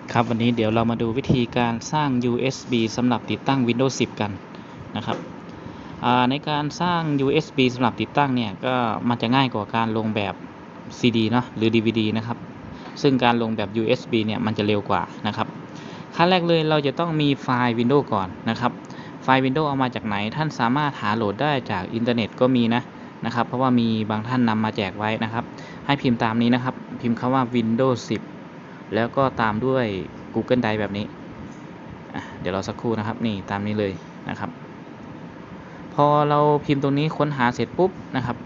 ครับวันนี้เดี๋ยวเรามาดูวิธีการสร้าง USB สำหรับติดตั้ง Windows 10 กันนะครับในการสร้าง USB สำหรับติดตั้งเนี่ยก็มันจะง่ายกว่าการลงแบบ CD เนาะหรือ DVD นะครับซึ่งการลงแบบ USB เนี่ยมันจะเร็วกว่านะครับขั้นแรกเลยเราจะต้องมีไฟล์ Windows ก่อนนะครับไฟล์ Windows เอามาจากไหนท่านสามารถหาโหลดได้จากอินเทอร์เน็ตก็มีนะครับเพราะว่ามีบางท่านนำมาแจกไว้นะครับให้พิมพ์ตามนี้นะครับพิมพ์คำว่า Windows 10แล้วก็ตามด้วย Google Drive แบบนี้เดี๋ยวรอสักครู่นะครับนี่ตามนี้เลยนะครับพอเราพิมพ์ตรงนี้ค้นหาเสร็จปุ๊บนะครับ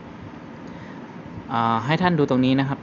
ให้ท่านดูตรงนี้นะครับ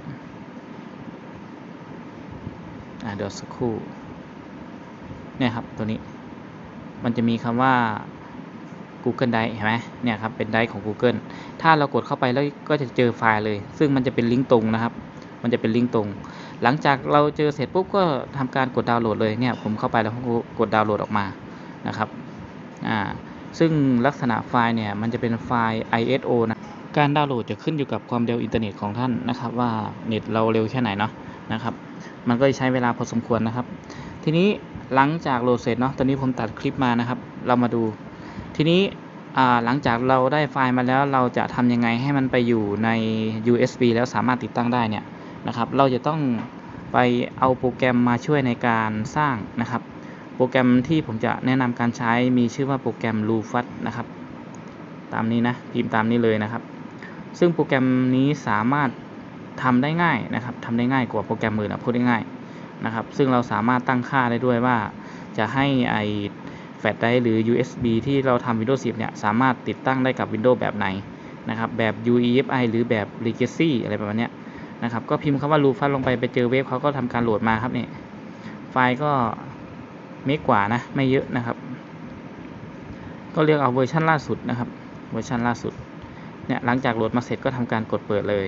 เดี๋ยวสักครู่เนี่ยครับตัวนี้มันจะมีคำว่า Google Drive เห็นไหมเนี่ยครับเป็น Drive ของ Google ถ้าเรากดเข้าไปแล้วก็จะเจอไฟล์เลยซึ่งมันจะเป็นลิงก์ตรงนะครับมันจะเป็นลิงก์ตรงหลังจากเราเจอเสร็จปุ๊บก็ทำการกดดาวน์โหลดเลยเนี่ยผมเข้าไปแล้วกดดาวน์โหลดออกมานะครับซึ่งลักษณะไฟล์เนี่ยมันจะเป็นไฟล์ ISO นะการดาวน์โหลดจะขึ้นอยู่กับความเร็วอินเทอร์เน็ตของท่านนะครับว่าเน็ตเราเร็วแค่ไหนเนาะนะครับมันก็จะใช้เวลาพอสมควรนะครับทีนี้หลังจากโหลดเสร็จเนาะตอนนี้ผมตัดคลิปมานะครับเรามาดูทีนี้หลังจากเราได้ไฟล์มาแล้วเราจะทำยังไงให้มันไปอยู่ใน USB แล้วสามารถติดตั้งได้เนี่ยนะครับเราจะต้องไปเอาโปรแกรมมาช่วยในการสร้างนะครับโปรแกรมที่ผมจะแนะนำการใช้มีชื่อว่าโปรแกรม Rufus นะครับตามนี้นะพิมพ์ตามนี้เลยนะครับซึ่งโปรแกรมนี้สามารถทำได้ง่ายนะครับทำได้ง่ายกว่าโปรแกรมอื่นพูดได้ง่ายนะครับซึ่งเราสามารถตั้งค่าได้ด้วยว่าจะให้แฟลชไดรฟ์หรือ USB ที่เราทำ Windows 10 เนี่ยสามารถติดตั้งได้กับ Windows แบบไหนนะครับแบบ UEFI หรือแบบ Legacy อะไรประมาณนี้นะครับก็พิมพ์คำว่า Rufus ลงไปเจอเว็บเขาก็ทำการโหลดมาครับนี่ไฟล์ก็เมกกว่านะไม่เยอะนะครับก็เลือกเอาเวอร์ชันล่าสุดนะครับเวอร์ชันล่าสุดเนี่ยหลังจากโหลดมาเสร็จก็ทำการกดเปิดเลย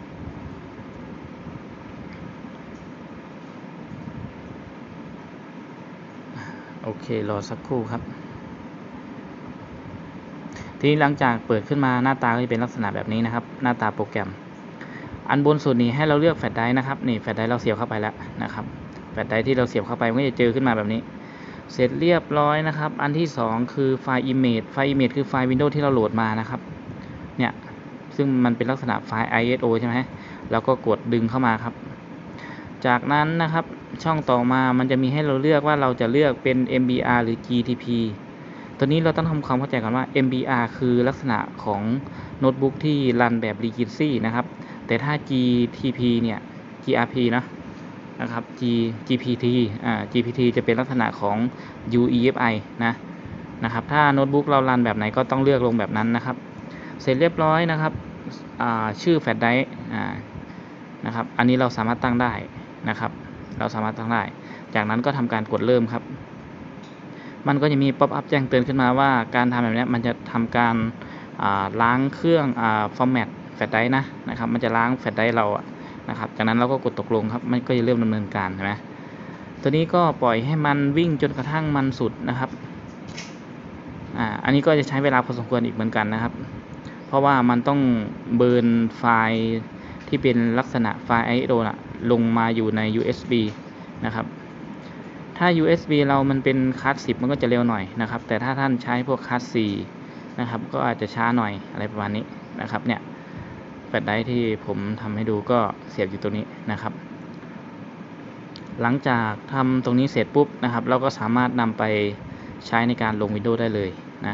โอเครอสักครู่ครับทีนี้หลังจากเปิดขึ้นมาหน้าตาก็จะเป็นลักษณะแบบนี้นะครับหน้าตาโปรแกรมอันบนสุดนี้ให้เราเลือกแฟลชไดรฟ์นะครับนี่แฟลชไดรฟ์เราเสียบเข้าไปแล้วนะครับแฟลชไดรฟ์ที่เราเสียบเข้าไปมันก็จะเจอขึ้นมาแบบนี้เสร็จเรียบร้อยนะครับอันที่2คือไฟล์ Image ไฟล์ Image คือไฟล์ Windows ที่เราโหลดมานะครับเนี่ยซึ่งมันเป็นลักษณะไฟล์ ISO ใช่ไหมแล้วก็กดดึงเข้ามาครับจากนั้นนะครับช่องต่อมามันจะมีให้เราเลือกว่าเราจะเลือกเป็น MBR หรือ GTP ตัวนี้เราต้องทำความเข้าใจกันว่า MBR คือลักษณะของโน้ตบุ๊กที่รันแบบ Legacy นะครับแต่ถ้า GTP เนี่ย GRP นะครับ GPT จะเป็นลักษณะของ UEFI นะครับถ้าโน้ตบุ๊กเรารันแบบไหนก็ต้องเลือกลงแบบนั้นนะครับเสร็จเรียบร้อยนะครับชื่อแฟลชไดรฟ์นะครับอันนี้เราสามารถตั้งได้นะครับเราสามารถตั้งได้จากนั้นก็ทำการกดเริ่มครับมันก็จะมีป๊อปอัพแจ้งเตือนขึ้นมาว่าการทำแบบนี้มันจะทำการล้างเครื่องฟอร์แมตแฟลชไดรฟ์นะครับมันจะล้างแฟลชไดรฟ์เรานะครับจากนั้นเราก็กดตกลงครับมันก็จะเริ่มดำเนินการใช่ไหมตัวนี้ก็ปล่อยให้มันวิ่งจนกระทั่งมันสุดนะครับอันนี้ก็จะใช้เวลาพอสมควรอีกเหมือนกันนะครับเพราะว่ามันต้องเบิร์นไฟล์ที่เป็นลักษณะไฟล์ ISO ลงมาอยู่ใน USB นะครับถ้า USB เรามันเป็นคัส10มันก็จะเร็วหน่อยนะครับแต่ถ้าท่านใช้พวกคัส4นะครับก็อาจจะช้าหน่อยอะไรประมาณนี้นะครับเนี่ยแฟลชไดรฟ์ที่ผมทำให้ดูก็เสียบอยู่ตรงนี้นะครับหลังจากทำตรงนี้เสร็จปุ๊บนะครับเราก็สามารถนำไปใช้ในการลง Windows ได้เลยนะ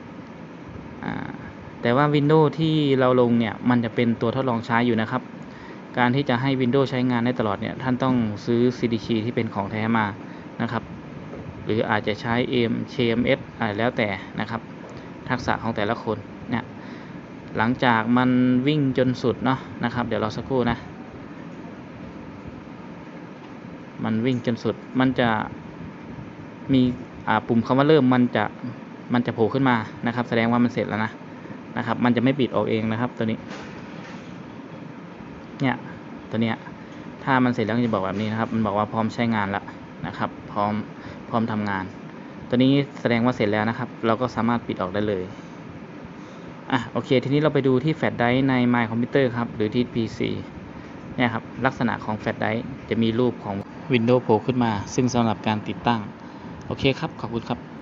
แต่ว่า Windows ที่เราลงเนี่ยมันจะเป็นตัวทดลองใช้อยู่นะครับการที่จะให้ Windows ใช้งานได้ตลอดเนี่ยท่านต้องซื้อ CD key ที่เป็นของแท้มานะครับหรืออาจจะใช้ CMS แล้วแต่นะครับทักษะของแต่ละคนเนี่ยหลังจากมันวิ่งจนสุดเนาะนะครับเดี๋ยวรอสักครู่นะมันวิ่งจนสุดมันจะมีปุ่มคำว่าเริ่มมันจะโผล่ขึ้นมานะครับแสดงว่ามันเสร็จแล้วนะครับมันจะไม่ปิดออกเองนะครับตัวนี้เนี่ยตัวเนี้ยถ้ามันเสร็จแล้วจะบอกแบบนี้นะครับมันบอกว่าพร้อมใช้งานแล้วนะครับพร้อมทำงานตัวนี้แสดงว่าเสร็จแล้วนะครับเราก็สามารถปิดออกได้เลยโอเคทีนี้เราไปดูที่แฟลชไดรฟ์ใน My Computer ครับหรือที่ PC เนี่ยครับลักษณะของแฟลชไดรฟ์จะมีรูปของวินโดว์โผล่ขึ้นมาซึ่งสำหรับการติดตั้งโอเคครับขอบคุณครับ